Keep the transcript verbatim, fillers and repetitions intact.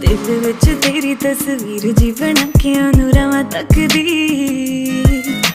दिल विच तेरी तस्वीर जी बना के ओनू रवां तकदी।